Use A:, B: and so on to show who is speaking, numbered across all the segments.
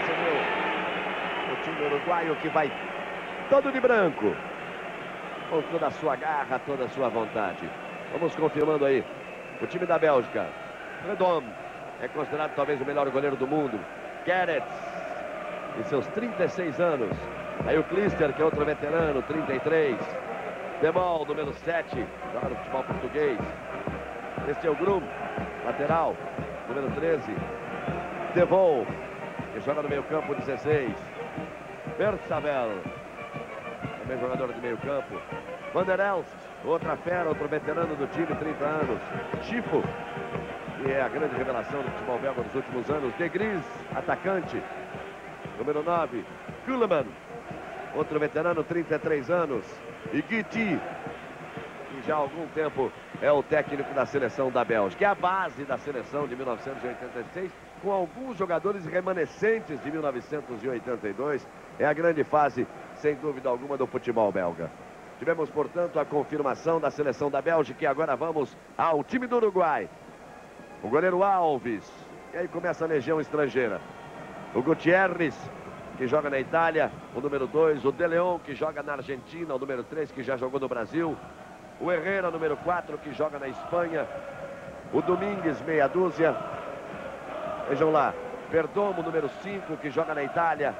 A: Recebeu o time uruguaio que vai todo de branco, com toda a sua garra, toda a sua vontade. Vamos confirmando aí. O time da Bélgica. Redom é considerado talvez o melhor goleiro do mundo. Gerrits, em seus 36 anos. Aí o Klister, que é outro veterano, 33. Demol, número 7, joga no futebol português. Este é o Grum, lateral, número 13. Devol, que joga no meio campo, 16. Bertzabel, também jogador de meio campo. Van der Elst, outra fera, outro veterano do time, 30 anos. Schifo, que é a grande revelação do futebol belga nos últimos anos. De Gris, atacante, número 9. Kuhlmann, outro veterano, 33 anos. E Guiti, que já há algum tempo é o técnico da seleção da Bélgica. É a base da seleção de 1986, com alguns jogadores remanescentes de 1982. É a grande fase, sem dúvida alguma, do futebol belga. Tivemos, portanto, a confirmação da seleção da Bélgica e agora vamos ao time do Uruguai. O goleiro Alves, e aí começa a legião estrangeira. O Gutierrez, que joga na Itália, o número 2. O De Leon, que joga na Argentina, o número 3, que já jogou no Brasil. O Herrera, número 4, que joga na Espanha. O Domingues, meia dúzia. Vejam lá. Perdomo, número 5, que joga na Itália.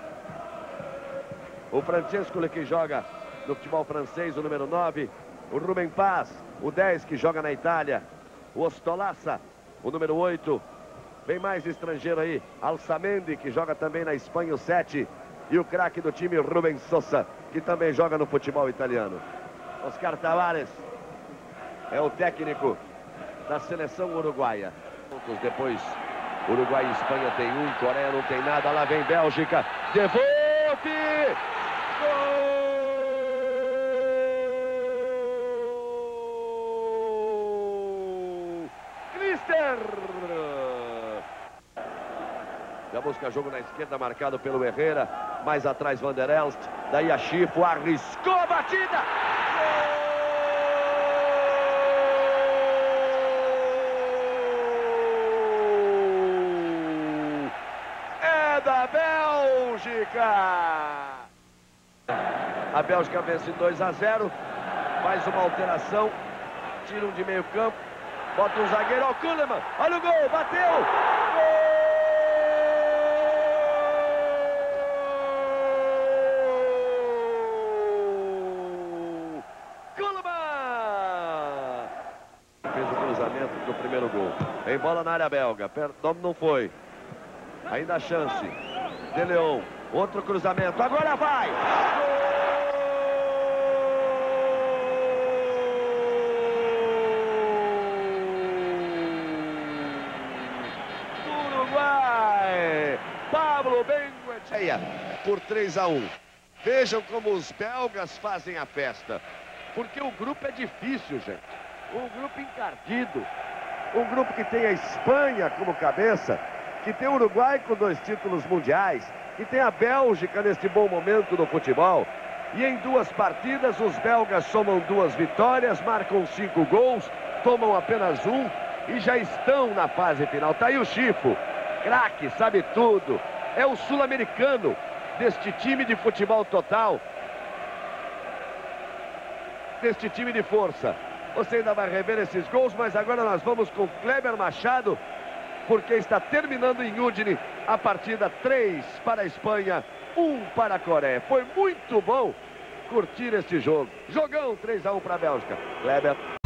A: O Francesco, que joga no futebol francês, o número 9. O Rubem Paz, o 10, que joga na Itália. O Ostolaça, o número 8. Bem mais estrangeiro aí. Alçamendi, que joga também na Espanha, o 7. E o craque do time, Rubem Sosa, que também joga no futebol italiano. Oscar Tavares é o técnico da seleção uruguaia. Depois, Uruguai e Espanha tem um, Coreia não tem nada. Lá vem Bélgica. Devolve! Gol! Klister! Já busca jogo na esquerda, marcado pelo Herrera. Mais atrás, Van der Elst. Daí a Schifo, arriscou a batida! Da Bélgica. A Bélgica vence 2-0. Faz uma alteração. Tira um de meio campo. Bota um zagueiro. Ó, o Kuhlmann. Olha o gol. Bateu. Gol! Kuhlmann! Fez o cruzamento do primeiro gol. Em bola na área belga. Perdão, não foi. Ainda a chance. De Leon. Outro cruzamento. Agora vai! Gol! Uruguai! Pablo Bengoechea por 3-1. Vejam como os belgas fazem a festa. Porque o grupo é difícil, gente. Um grupo encardido. Um grupo que tem a Espanha como cabeça, que tem o Uruguai com 2 títulos mundiais, que tem a Bélgica neste bom momento do futebol. E em 2 partidas, os belgas somam 2 vitórias, marcam 5 gols, tomam apenas 1 e já estão na fase final. Tá aí o Schifo, craque, sabe tudo. É o sul-americano deste time de futebol total, deste time de força. Você ainda vai rever esses gols, mas agora nós vamos com Kleber Machado, porque está terminando em Udine a partida. 3 para a Espanha, 1 para a Coreia. Foi muito bom curtir esse jogo. Jogão 3-1 para a Bélgica. Kleber.